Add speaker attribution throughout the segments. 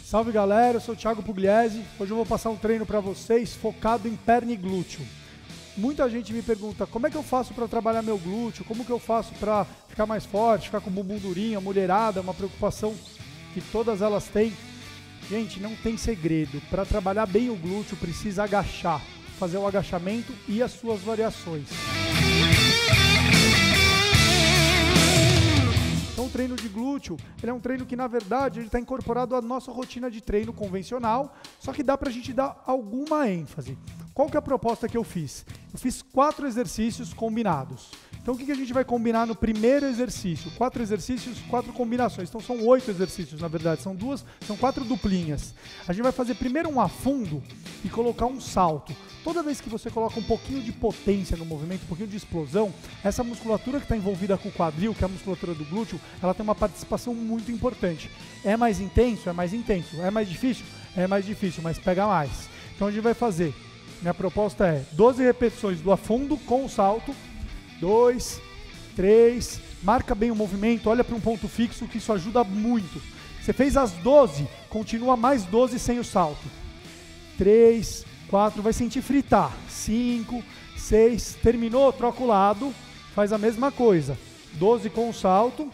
Speaker 1: Salve galera, eu sou o Thiago Pugliese. Hoje eu vou passar um treino para vocês focado em perna e glúteo. Muita gente me pergunta como é que eu faço para trabalhar meu glúteo, como que eu faço para ficar mais forte, ficar com o bumbum durinho, a mulherada, uma preocupação que todas elas têm. Gente, não tem segredo. Para trabalhar bem o glúteo precisa agachar, fazer o agachamento e as suas variações. Então o treino de glúteo, ele é um treino que na verdade ele está incorporado à nossa rotina de treino convencional, só que dá para a gente dar alguma ênfase. Qual que é a proposta que eu fiz? Eu fiz 4 exercícios combinados. Então o que a gente vai combinar no primeiro exercício? 4 exercícios, 4 combinações. Então são 8 exercícios na verdade, são 4 duplinhas. A gente vai fazer primeiro um afundo e colocar um salto. Toda vez que você coloca um pouquinho de potência no movimento, um pouquinho de explosão, essa musculatura que está envolvida com o quadril, que é a musculatura do glúteo, ela tem uma participação muito importante. É mais intenso? É mais intenso. É mais difícil? É mais difícil, mas pega mais. Então a gente vai fazer, minha proposta é 12 repetições do afundo com o salto, 2, 3, marca bem o movimento, olha para um ponto fixo que isso ajuda muito. Você fez as 12, continua mais 12 sem o salto. 3, 4, vai sentir fritar. 5, 6, terminou, troca o lado, faz a mesma coisa. 12 com o salto.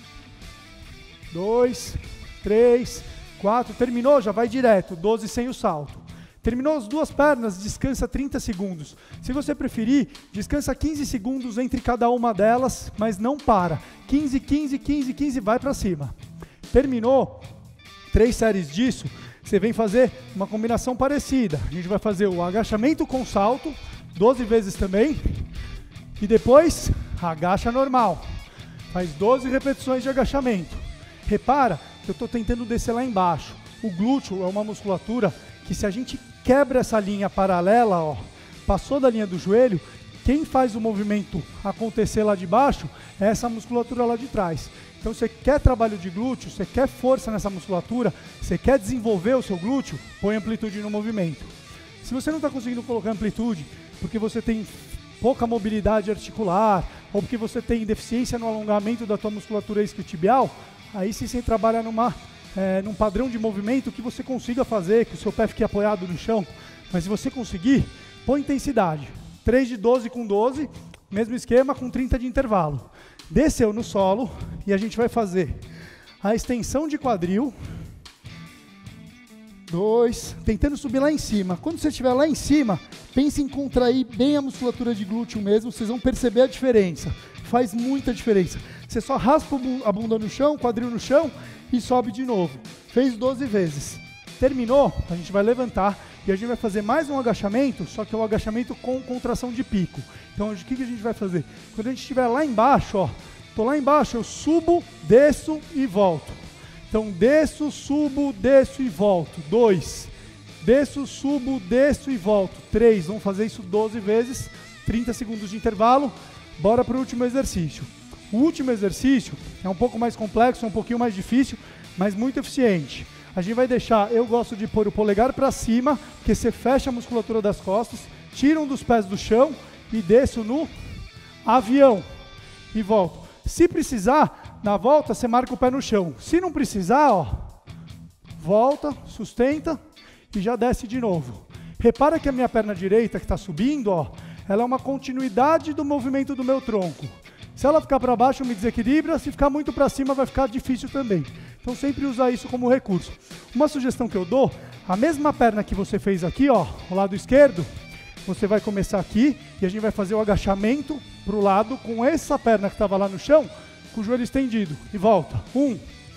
Speaker 1: 2, 3, 4, terminou, já vai direto. 12 sem o salto. Terminou as duas pernas, descansa 30 segundos. Se você preferir, descansa 15 segundos entre cada uma delas, mas não para. 15, 15, 15, 15, vai para cima. Terminou 3 séries disso. Você vem fazer uma combinação parecida. A gente vai fazer o agachamento com salto, 12 vezes também. E depois, agacha normal. Faz 12 repetições de agachamento. Repara que eu estou tentando descer lá embaixo. O glúteo é uma musculatura que se a gente quebra essa linha paralela, ó, passou da linha do joelho, quem faz o movimento acontecer lá de baixo é essa musculatura lá de trás. Então você quer trabalho de glúteo, você quer força nessa musculatura, você quer desenvolver o seu glúteo, põe amplitude no movimento. Se você não está conseguindo colocar amplitude porque você tem pouca mobilidade articular ou porque você tem deficiência no alongamento da tua musculatura isquiotibial, aí sim você trabalha num padrão de movimento que você consiga fazer, que o seu pé fique apoiado no chão. Mas se você conseguir, põe intensidade. 3 de 12 com 12, mesmo esquema com 30 de intervalo. Desceu no solo e a gente vai fazer a extensão de quadril. 2, tentando subir lá em cima. Quando você estiver lá em cima, pense em contrair bem a musculatura de glúteo mesmo, vocês vão perceber a diferença. Faz muita diferença. Você só raspa a bunda no chão, quadril no chão e sobe de novo. Fez 12 vezes. Terminou, a gente vai levantar e a gente vai fazer mais um agachamento, só que é um agachamento com contração de pico. Então, o que a gente vai fazer? Quando a gente estiver lá embaixo, ó, tô lá embaixo, eu subo, desço e volto. Então, desço, subo, desço e volto. 2. Desço, subo, desço e volto. 3. Vamos fazer isso 12 vezes, 30 segundos de intervalo. Bora para o último exercício. O último exercício é um pouco mais complexo, é um pouquinho mais difícil, mas muito eficiente. A gente vai deixar, eu gosto de pôr o polegar para cima, porque você fecha a musculatura das costas, tira um dos pés do chão e desço no avião e volto. Se precisar, na volta você marca o pé no chão. Se não precisar, ó, volta, sustenta e já desce de novo. Repara que a minha perna direita que está subindo, ó, ela é uma continuidade do movimento do meu tronco. Se ela ficar para baixo, me desequilibra. Se ficar muito para cima, vai ficar difícil também. Então, sempre usar isso como recurso. Uma sugestão que eu dou, a mesma perna que você fez aqui, ó, o lado esquerdo, você vai começar aqui e a gente vai fazer o agachamento para o lado com essa perna que estava lá no chão, com o joelho estendido. E volta. 1,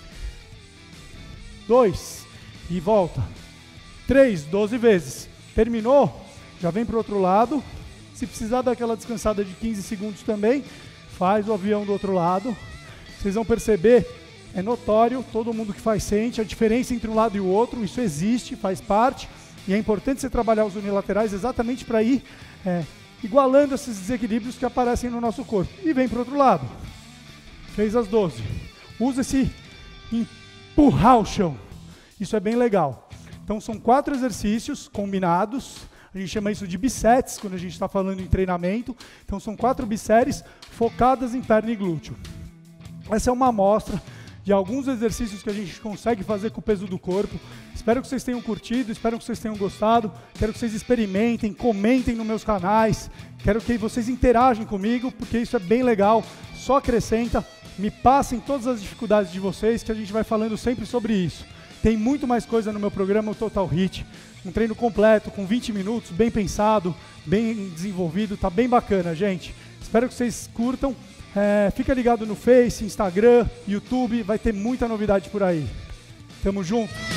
Speaker 1: 2, e volta. 3, 12 vezes. Terminou? Já vem para o outro lado. Se precisar daquela descansada de 15 segundos também, faz o avião do outro lado. Vocês vão perceber, é notório, todo mundo que faz sente a diferença entre um lado e o outro. Isso existe, faz parte. E é importante você trabalhar os unilaterais exatamente para ir igualando esses desequilíbrios que aparecem no nosso corpo. E vem para o outro lado. Fez as 12. Usa esse empurrar o chão. Isso é bem legal. Então são 4 exercícios combinados. A gente chama isso de bisséries quando a gente está falando em treinamento. Então são 4 bisséries focadas em perna e glúteo. Essa é uma amostra de alguns exercícios que a gente consegue fazer com o peso do corpo. Espero que vocês tenham curtido, espero que vocês tenham gostado. Quero que vocês experimentem, comentem nos meus canais. Quero que vocês interajam comigo, porque isso é bem legal. Só acrescenta, me passem todas as dificuldades de vocês, que a gente vai falando sempre sobre isso. Tem muito mais coisa no meu programa, o Total HIIT. Um treino completo, com 20 minutos, bem pensado, bem desenvolvido. Tá bem bacana, gente. Espero que vocês curtam. Fica ligado no Face, Instagram, YouTube. Vai ter muita novidade por aí. Tamo junto.